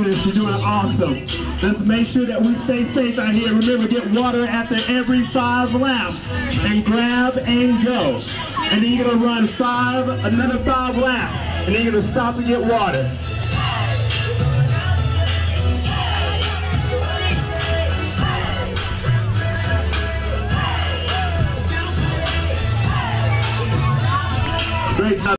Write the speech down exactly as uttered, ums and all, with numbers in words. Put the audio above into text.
do this. You're doing awesome. Let's make sure that we stay safe out here. Remember, get water after every five laps and grab and go. And then you're gonna run five, another five laps, and then you're gonna stop and get water. Great job.